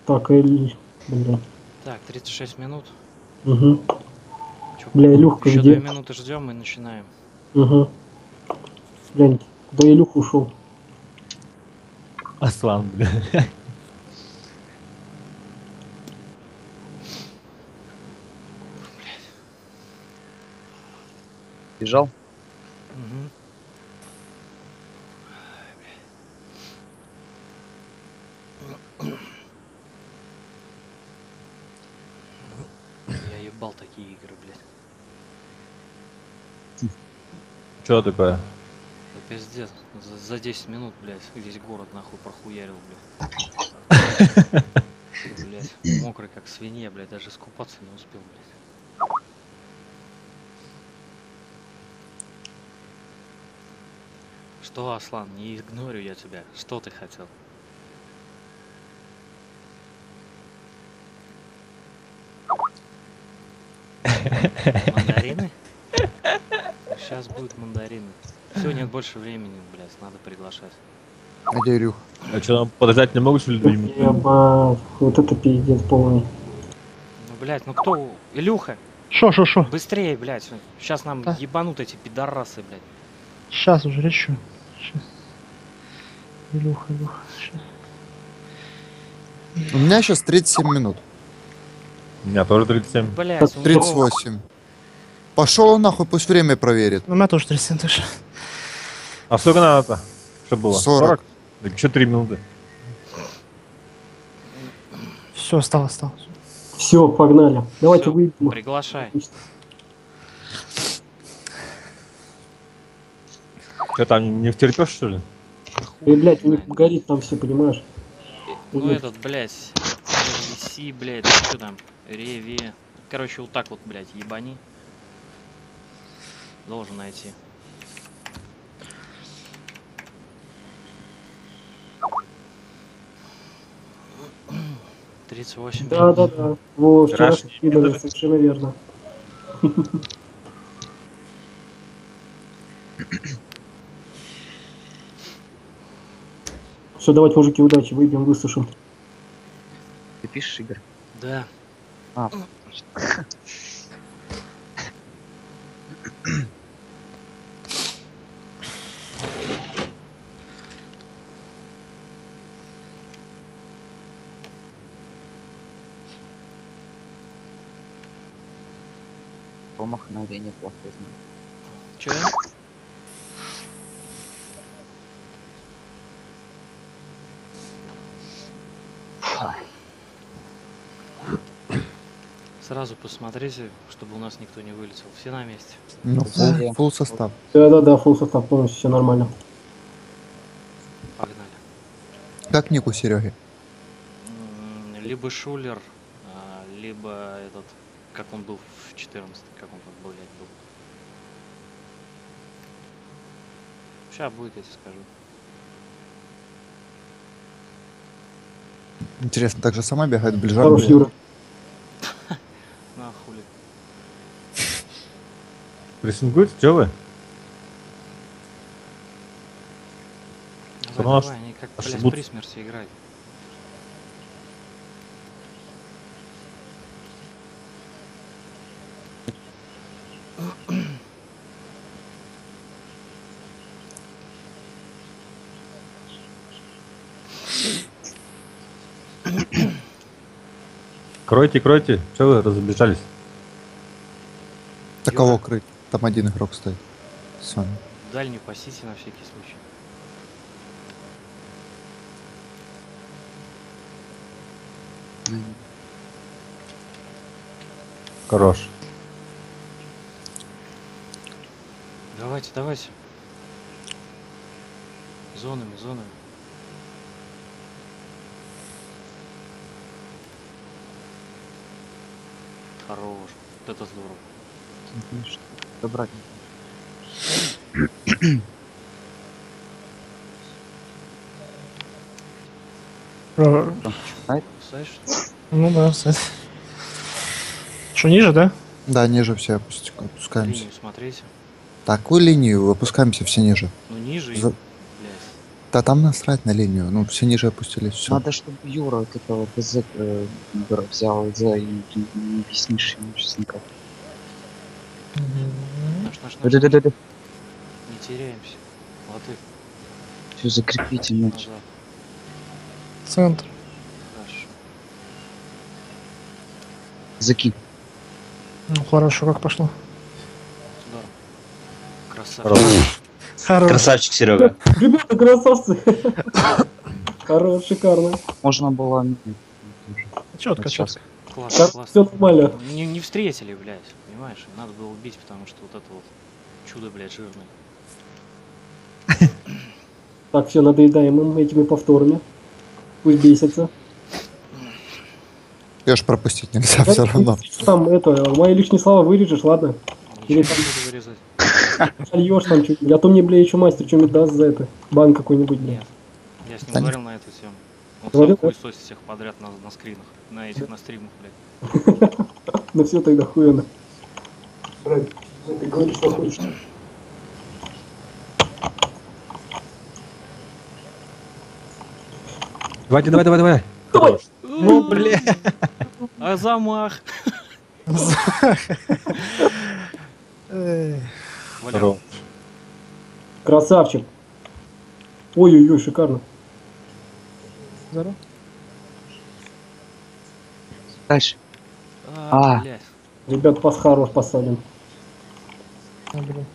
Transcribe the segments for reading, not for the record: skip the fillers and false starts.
Так, Эль... Блин. Так, 36 минут. Угу. Чё, Бля, Илюхка еще где? 2 минуты ждем и начинаем. Угу. Блин, куда Илюха ушел? Аслан, бля. Бежал? Мгм. Я ебал такие игры, блядь. Что такое? Да пиздец. За 10 минут, блядь, весь город нахуй прохуярил, блядь. Блядь, мокрый как свинья, блядь, даже искупаться не успел, блядь. Что, Аслан, не игнорю я тебя. Что ты хотел? Мандарины? Сейчас будут мандарины. Все, нет больше времени, блядь, надо приглашать. Где Ирюх? А что, нам подождать не могут, что ли, 2 минуты? Еба, вот это пиздец полный. Ну, блядь, ну кто? Илюха, Шо? быстрее, блядь. Сейчас нам Да. ебанут эти пидорасы, блядь. Сейчас уже лечу. Щас. Илюха. Щас. У меня сейчас 37 минут. У меня тоже 37. Блядь, Так, у него- 38. Пошел он нахуй, пусть время проверит. Ну, у меня тоже 37 тоже. А сколько надо-то? Что было? 40. Так еще 3 минуты. Все, стало. Все, погнали. Давайте Всё, выйдем. приглашай. Что там, не втерпешь, что ли? И, блядь, у них Знает. горит там все, понимаешь? Ну этот, блядь, RVC, блядь, что там? Реви. Короче, вот так вот, блядь, ебани. Должен найти. Тридцать восемь. Да. Во, вчера Вчерашний скидывали, даже. совершенно верно. Все, давайте, мужики, удачи, выйдем, высушим. Ты пишешь, Игорь? Да. А, по махновению плохо знаю. Че? Сразу посмотрите, чтобы у нас никто не вылетел. Все на месте. Ну, Да. фулл состав. Да, фулл состав полностью, все нормально. Погнали. Как ник у Сереги? Либо Шулер, либо этот, как он был в 14, как он там, блядь, был. Сейчас будет, я тебе скажу. Интересно, так же сама бегает в Хорош, ближайшем. Юра. На хули. Прессингуете? Что вы? Давай, Сама давай, они как, блядь, ошибутся. при смерти играют. Кройте. Что вы разбежались? Так кого крыть? Там один игрок стоит. С вами. Дальнюю пасите на всякий случай. Хорош. Давайте. Зонами. Хорош. Вот это здорово. Добрать. Слышишь? Ну да, кстати. Что, ниже, да? Да, ниже все опускаемся. Линию смотрите. Такую линию опускаемся все ниже. Ну ниже, За- блядь. Да там насрать на линию. Ну, все ниже опустились, все. Надо, чтобы Юра вот этого ПЗ взял за и не объяснишь ему сейчас никак. Наш. Да-да-да-да. Не теряемся. Лады. Все, закрепите мяч. Назад. Центр. Хорошо. Закинь. Ну, хорошо, как пошло. Здорово. Красавчик. Хорош. Хорошо. Красавчик, Серега. Ребята, красавцы. Хорош, шикарно. Можно было... Четко, Вот щас. четко. Классно, Как классно. все нормально. Не встретили, блядь. Понимаешь? Надо было убить, потому что вот это вот чудо, блядь, жирное. Так, все, надоедаем им этими повторами. Пусть бесятся. Ее ж пропустить нельзя все равно. Там это, мои лишние слова вырежешь, ладно? Ничего Или не там- буду вырезать. Сольешь там что-нибудь. А то мне, бля, еще мастер что-нибудь даст за это. Бан какой-нибудь, бля. Нет. Я с ним Да говорил на эту тему. Он Говорил, сам да? хуесосит всех подряд на скринах. На этих, на стримах, блядь. Ну все тогда хуяно. Брат, ты говоришь, что хочешь. Давайте, давай. Давай! Ну, бля. А замах! Эй, Валяр, Хорош. Красавчик. Ой-ой-ой, шикарно. здорово. Дальше. А. блядь. Ребят, пас хорош посадим. А, блин.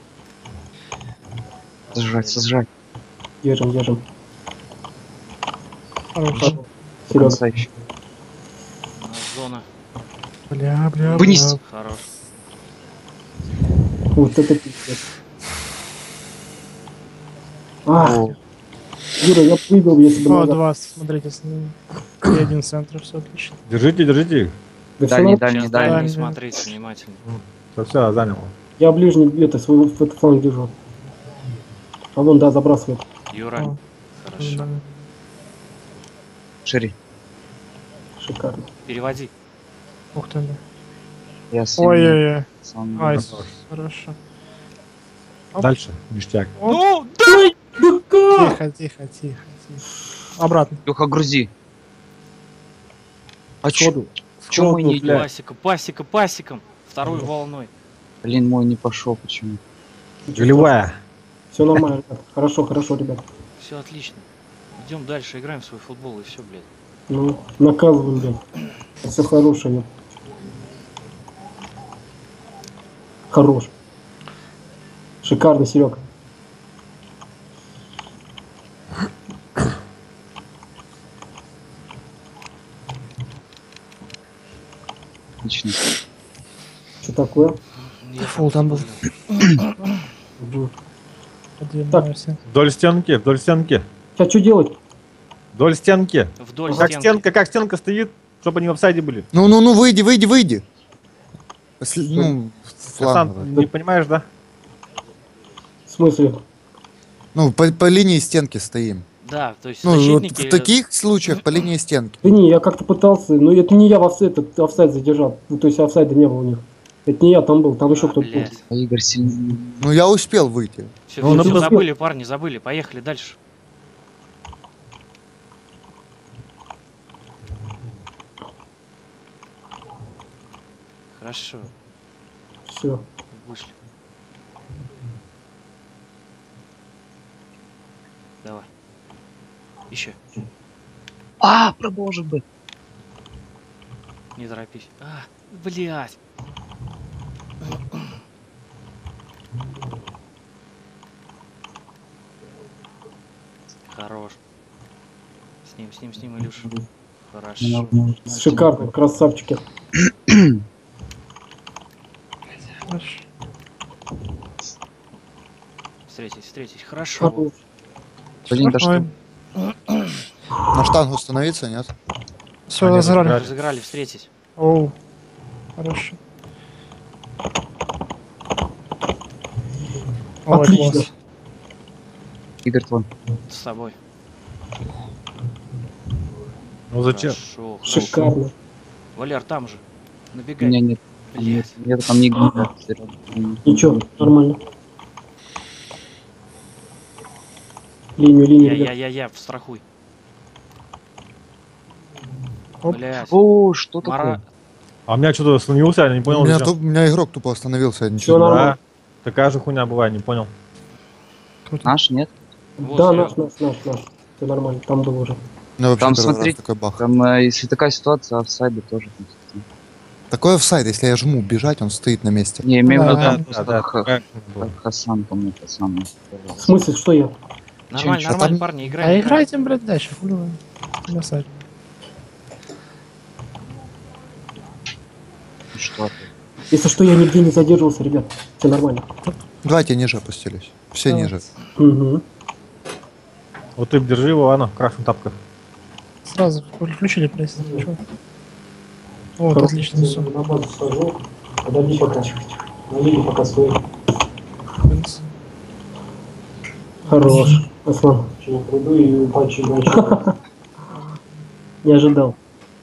Сожрать. Держим. Хорош. До Серега. конца еще. Зона. Бля. Вынести. Хорош. Вот это пиздец. Ах, О, Юра, я бы выбил, если бы О, надо. 2, смотрите, и один центр, все отлично. Держите. Да всё дальний, нормально. дальний, Сейчас дальний. дальний дальний. смотрите внимательно. Все, занял. Я ближний это свой этот фланг держу. А вон, да, забрасывает. Юра. О, Хорошо. да. Шире. Шикарно. Переводи. Ух ты, да. Я с Ой-ой-ой. сам- Айс. Хорошо. Оп. Дальше. Ништяк. Ну, Да как? Тихо. Обратно. Леха, грузи. А чё? Сходу. Чё мы не идём? пасиком. Второй волной. Блин, мой не пошел, почему? Голевая. Все нормально, ребят. Хорошо, ребят. Все отлично. Идем дальше, играем в свой футбол и все, блядь. Ну, наказываем, блядь. Все хорошее. Хорош. Шикарно, Серега. Отлично. Что такое? Я Фул там был. Мгм. Подъедемся. Вдоль стенки. Сейчас что делать? Вдоль стенки. Вдоль Как стенка стоит, чтобы они в офсайде были. Ну, выйди. Ну, Сам фланг. не понимаешь, да? В смысле? Ну, по линии стенки стоим. Да, то есть Ну, вот защитники... в таких случаях по линии стенки. Да не, я как-то пытался, но это не я в офсайд задержал. Ну, то есть офсайда не было у них. Это не я там был, там еще кто-то был. Блядь. А Игорь сильный. Ну, я успел выйти. Все, Ну, надо- забыли, парни, забыли. Поехали дальше. Хорошо, Все. вышли. Давай. Еще. А, продолжим бы. Не торопись. А, блядь. Хорош. С ним, Илюш. Хорошо. Шикарно, красавчики. Хорошо. Встретись. Хорошо. Хорош. Блин, да что? На штангу становиться, нет? Все, Они разыграли. Разыграли, встретись. Оу. Хорошо. Ой, Отлично. класс. Игорь твой. С тобой. Ну зачем? Хорошо. Шикарно. Валер, там же. У Набегай. меня нет. Блядь. Нет, там не гнида. Ничего, нормально. Линию, ребят. Я, встрахуй. Оп. Блять. О, что Мара... такое? А у меня что-то остановился, я не понял. у, меня зачем. у меня игрок тупо остановился, я Всё ничего не нормально. Да, такая же хуйня бывает, не понял. Круто. Наш, нет? Вот, Да, Серёг. наш. Все нормально, там был уже. У меня вообще Там, первый смотри, раз такой бах. Там, если такая ситуация, офсайды тоже. Такой офсайд, если я жму бежать, он стоит на месте. Не, имею в виду, Да, там Да, просто да, такая хуйня была. Хасан, по-моему, это самое. В смысле, что я? Нормально, Чем- нормально, там- парни, А играем. играйте, блядь, дальше, хули вы. Бросать. Ну, что ты? Если что, я нигде не задерживался, ребят. Все нормально. Давайте ниже опустились. Все Давай. ниже. Угу. Вот ты держи его, ладно, в красных тапках. Сразу включили пресс. Чё? Вот, отлично, все. На базу схожу. Подожди пока. На лиге пока стой. Хорош. Аслан. Приду и пальчик не ожидал.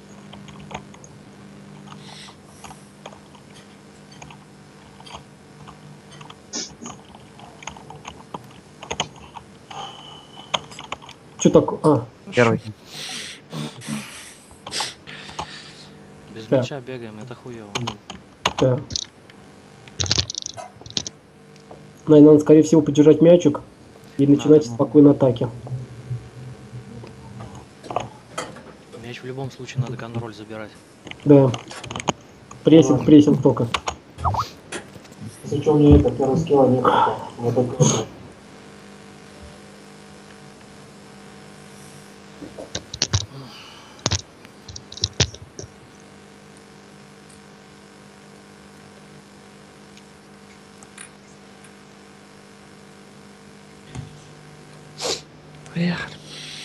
Что такое? А, Первый. Без Да. мяча бегаем, это хуево. да. Надо, скорее всего, подержать мячик и начинать Надо. спокойно атаки. Мяч в любом случае надо контроль забирать. Да. Прессинг только. Если что, у меня это первый скилла нет. Вот только это. Поехали.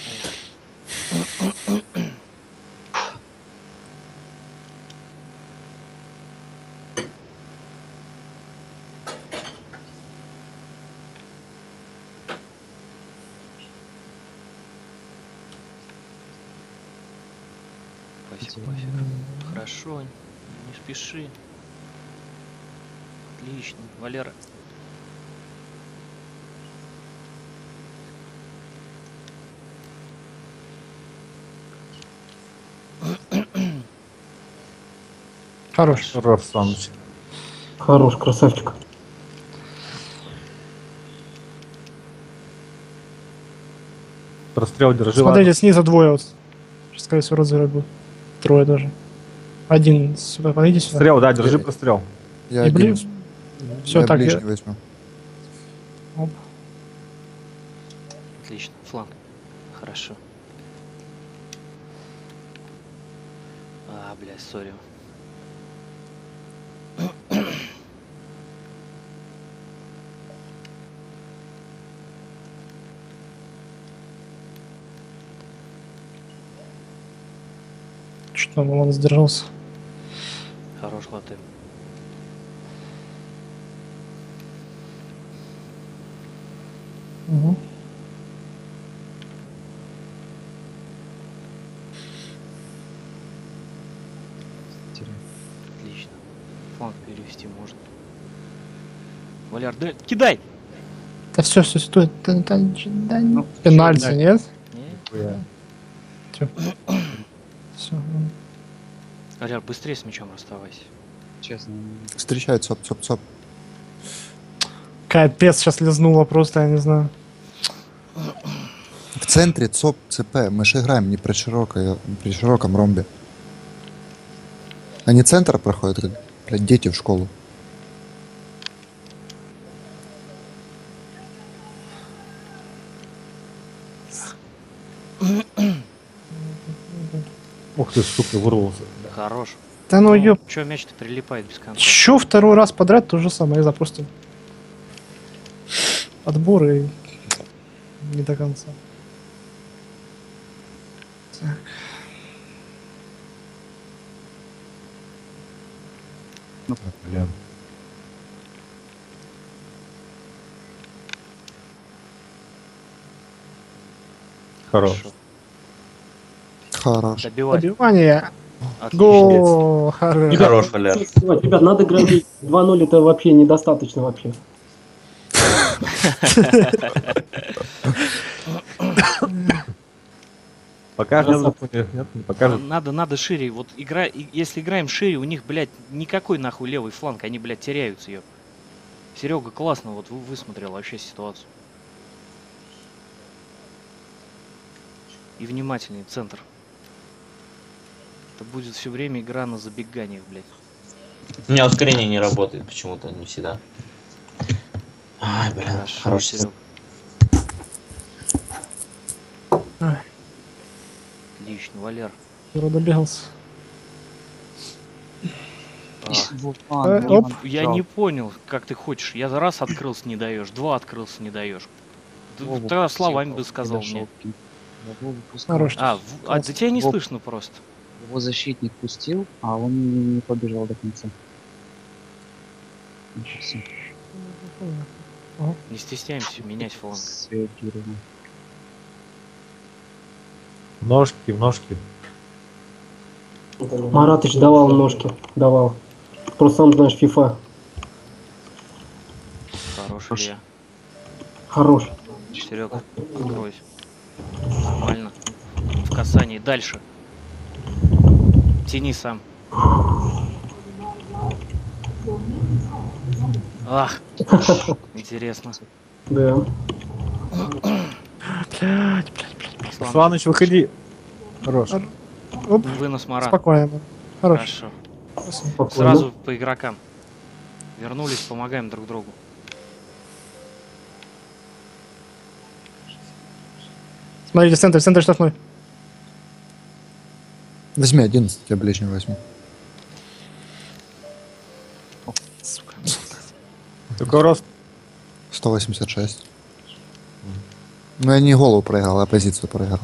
Пасик. Хорошо, не спеши. Отлично. Валера. Хорош. Хорош, Саныч. Хорош, красавчик. Прострел держи, Смотрите, снизу двое вот. Скорее всего, разыгрывать будет. Трое даже. Один сюда, подойди ладно. сюда. Прострел, да, держи прострел. Я И блин. один. Все, Я так, ближний возьму. Оп. Отлично. Фланг. Хорошо. А, блядь, сори. Что там, он сдержался. Хорош латы. Угу. Отлично. Фланг перевести можно. Валяр, да, кидай! Да все, стой. Да, Ну, пенальти, чё, нет? Не? Все. Валяр, быстрее с мячом расставайся. Честно. Встречает соп. Капец, сейчас лизнула просто, я не знаю. В центре ЦОП, ЦП. Мы же играем не при широком ромбе. Они центр проходят, как, блядь, дети в школу. Ух ты, сука, вырвался. Хорош. Да ну ёп. Чё мяч-то прилипает без конца? Чё второй раз подряд то же самое, я просто отбор и не до конца. Так. Блин. Хорош. Хорош. Добивай. Добивание. Отлично. Гол. Хорош. Хорош, Валер. Ребят, надо громить. 2-0 это вообще недостаточно вообще. Покажет Надо- нет, не покажет. Надо шире. Вот если играем шире, у них, блядь, никакой нахуй левый фланг, они, блядь, теряются ее. Серега, классно, вот высмотрел вообще ситуацию. И внимательнее, центр. Это будет все время игра на забеганиях, блядь. У меня ускорение не работает почему-то, не всегда. Ай, блин, хороший. Серега. Ай. Отлично, Валер. Юра добегался. А, Оп. я не понял, как ты хочешь. Я раз открылся, не даешь, два открылся, не даешь. Ты Вову тогда словами пустил, бы сказал подошел мне. к ним. Вову пускал. Хорош. Да тебя не Воп. слышно просто. Его защитник пустил, а он не побежал до конца. Ничего себе. Не стесняемся менять фланг. Среагировал. Ножки, ножки. Маратыч давал ножки. Давал. Просто сам знаешь, FIFA. Хороший Илья. Хорош. Серега, откройся. Нормально. В касании. Дальше. Тяни сам. Ах, интересно. Да. Аслан, Сланыч, выходи. Хорош. Оп. вынос Марат. Спокойно. Хорош. Хорошо. Спокойно. Сразу по игрокам. Вернулись, помогаем друг другу. Смотрите, центр штрафной. Возьми 11, я ближний возьму. Сука. Какой рост? 186. Ну я не голову проиграл, а позицию проиграл.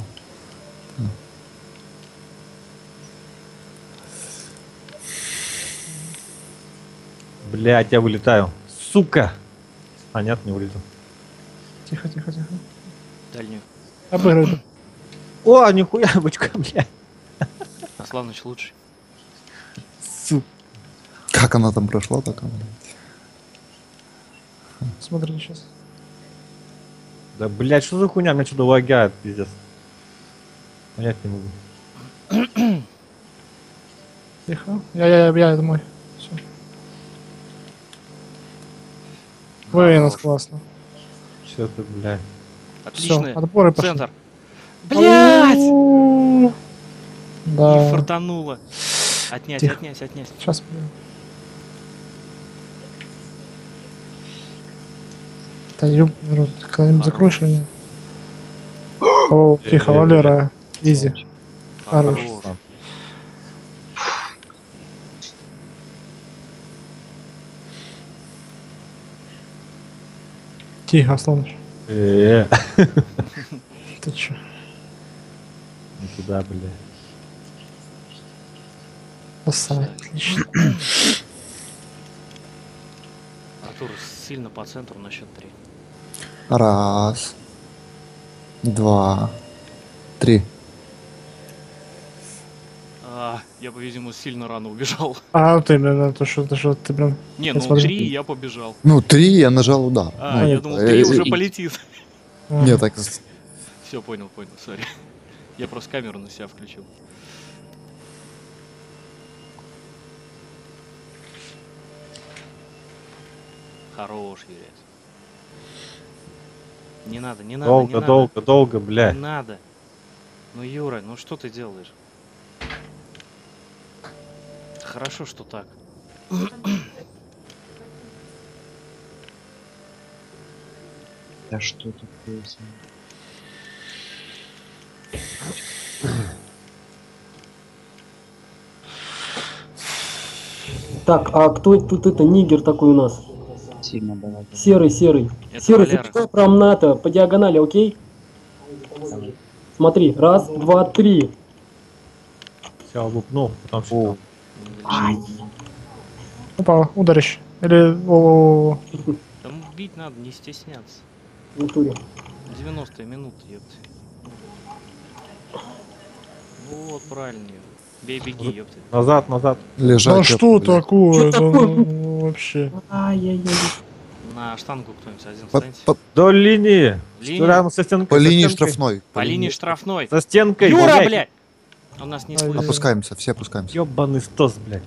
Блять, я вылетаю. Сука! А нет, не вылетел. Тихо. Дальнюю. Обыгрывай. О, нихуя, бычка, блядь. Асланыч лучший. Сука. Как она там прошла, так она. Смотри сейчас. Да, блядь, что за хуйня? Меня что-то лагает, пиздец. Понять не могу. Тихо. Я, это мой. Все. Вынос классно. Что это, блядь? Все, Отлично. отборы пошли. Центр. Блять! У-у-у. Не Да. фартануло. Отнять. Тихо. Сейчас. Да ёб, народ, когда-нибудь закроешь меня? О, тихо, Валера. Изи. Хорош. Тихо, Асланыч. Э-э. Ты чё? Никуда, блядь. Красавец, отлично. Артур, сильно по центру на счет 3. Раз. Два. Три. Я, по-видимому, сильно рано убежал. А, ты, блин, то что ты, блин. Не, Я ну смотрю. 3 я побежал. Ну, 3 я нажал удар. Ну, Я думал, э, 3 э, уже э, полетит. Не, так. Все, понял, сори. Я просто камеру на себя включил. Хорош, Юрец. Не надо, не надо, не надо. Долго, Не блядь. надо. Ну, Юра, ну что ты делаешь? Хорошо, что так. Да что такое? Так, а кто тут это нигер такой у нас? Сильно давай. Серый. Это Серый, Валера. забегай прям на это, по диагонали, окей? Смотри, раз, два, три. Все, лупнул, потом все. Опа, ударищ. Или... О, Там бить надо, не стесняться. В натуре. 90-я минута, ёпты. Вот, правильно. Юра. Бей, беги, ёпты. Назад. да Лежать. что блядь. такое? Чё Да такое? ну, вообще. Ай-яй-яй. На штангу кто-нибудь один По, встаньте. До линии. Линия. Рядом со стенкой. по со линии стенкой. штрафной. По линии штрафной. За стенкой. Юра, блядь. блядь! Он нас не Ай, слышит. Опускаемся, все опускаемся. Ёбаный стос, блядь.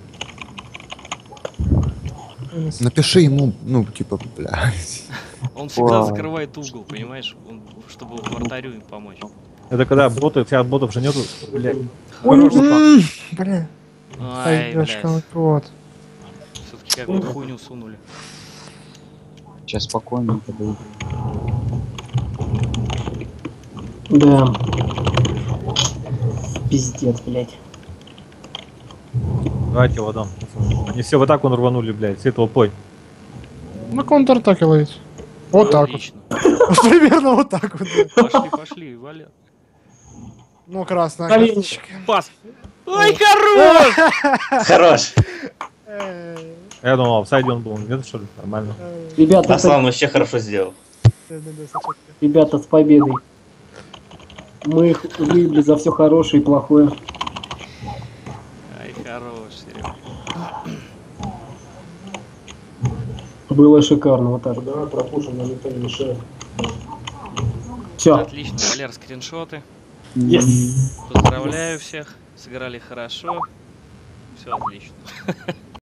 Напиши ему, ну, типа, блядь. Он всегда Вау. закрывает угол, понимаешь? Чтобы вратарю им помочь. Это когда боты, вся ботов же нету, блядь. Ой, Хороший бля. Ай, Ай, блядь. вот. Все-таки какую-то хуйню сунули. Сейчас спокойненько будет. Да. Пиздец, блядь. Давайте его дам. Они все в атаку рванули, блядь, всей толпой. На контратаке ловить. Вот так вот. Отлично. Примерно вот так вот. да. Пошли, пошли, Валя. Ну, красная Блин. карточка. Пас. Ой, хорош! Хорош. Я думал, в сайде он был, нет, что ли? Нормально. Ребята, Аслан вообще хорошо сделал. ребята, с победой. Мы их выбили за все хорошее и плохое. Ай, хорош, Серега. Было шикарно, вот так. Давай пропушим, нам никто не мешает. Все. Отлично, Валер, скриншоты. Yes. Поздравляю всех. Сыграли хорошо. Все отлично.